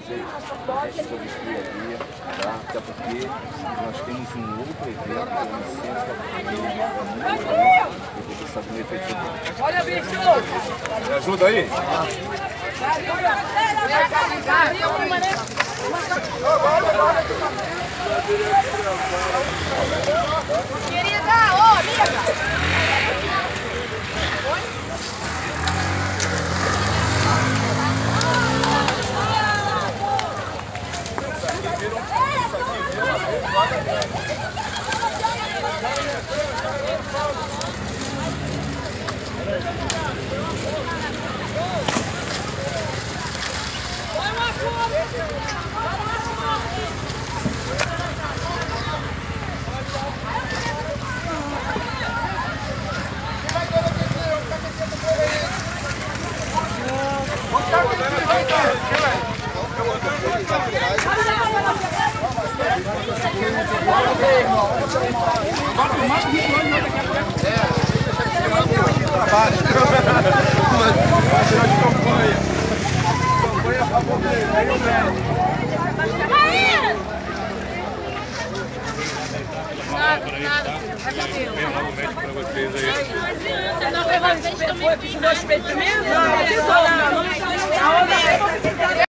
vocês sobre a escreveria, tá? Até porque nós temos um outro evento, que é um centro que você sabe no efetivo. Olha, bicho! Me ajuda aí? Querida, ô, amiga! Nada. Foi, precisou de peito mesmo? Não, precisou não.